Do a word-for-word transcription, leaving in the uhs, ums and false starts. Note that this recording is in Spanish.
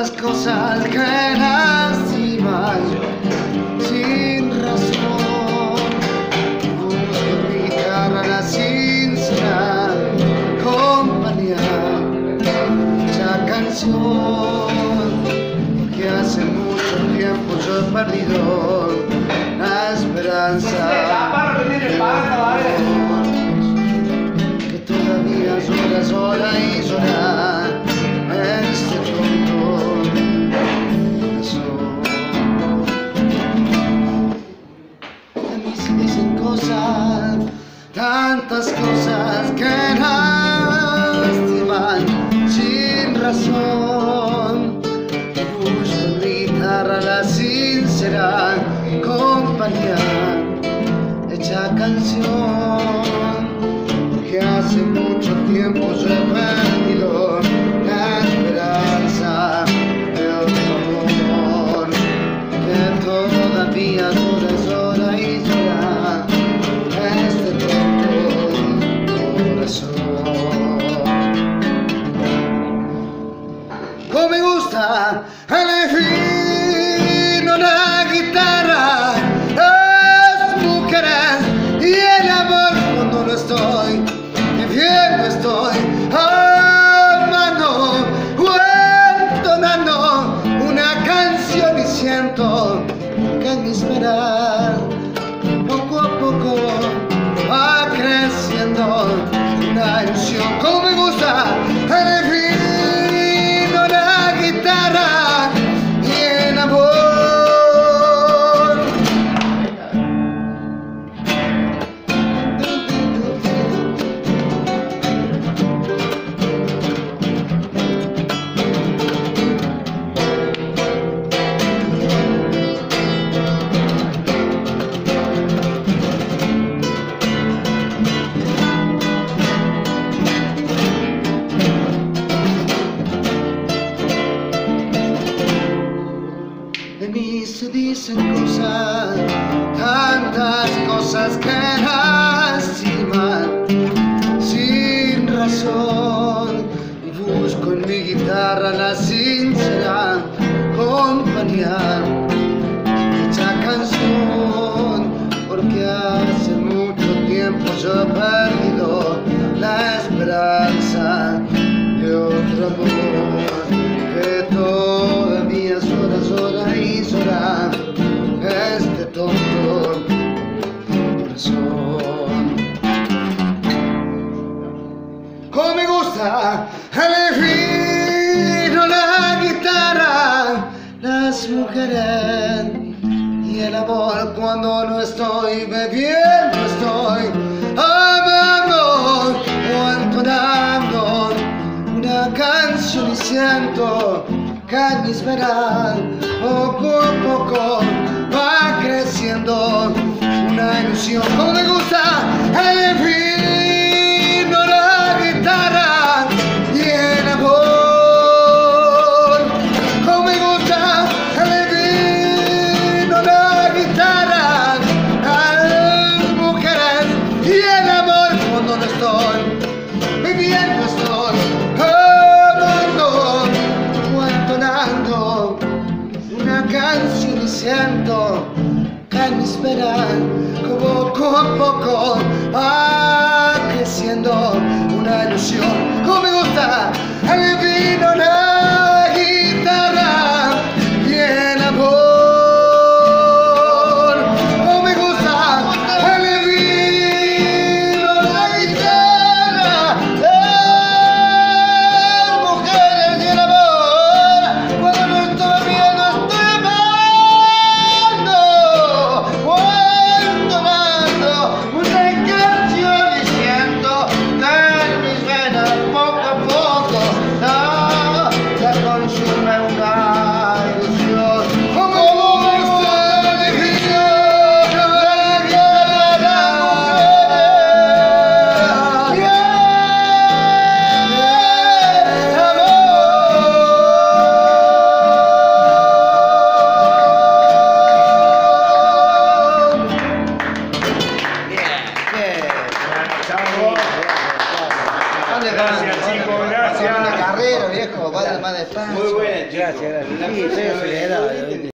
tantas cosas que lastiman sin razón. Busco en mi guitarra la sincera compañía, esa canción, porque hace mucho tiempo yo he perdido la esperanza. Que todavía llora sola y llora este tonto corazón. A mí se dicen cosas, tantas cosas que lastiman sin razón. Busco en mi guitarra la sincera compañía, hecha canción, que hace mucho tiempo yo he perdido la esperanza de otro amor, que todavía llora, llora y llora este tonto corazón. Como me gusta el fino, la guitarra, las mujeres y el amor cuando no estoy viviendo, estoy amando o entonando una canción y siento que en mi esperar poco a poco va creciendo una ilusión. Como me gusta el vino, la guitarra y el amor. De mí se dicen cosas, tantas cosas que lastiman sin razón. Y busco en mi guitarra la sincera compañía, hecha canción, porque hace mucho tiempo yo he perdido la esperanza de otro amor, que todavía llora, llora y llora este tonto corazón. Como me gusta el vino, la guitarra, las mujeres y el amor cuando no estoy bebiendo, estoy amando o entonando una canción y siento que en mi esperar poco a poco va creciendo una ilusión. Como me gusta el vino, la guitarra y el amor. Como me gusta el vino, la guitarra, las mujeres y el amor cuando no estoy viviendo, estoy amando o entonando una canción y siento que en mi esperar poco a poco va creciendo una ilusión. Como me gusta el vino, la guitarra y el amor. Como me gusta el vino, la guitarra, las mujeres y el amor cuando no estoy viendo, estoy amando o entonando una canción Vaya más despacio. Muy buena, chicos. Gracias, gracias. La Sí, próxima estoy vez, acelerado, ¿viste?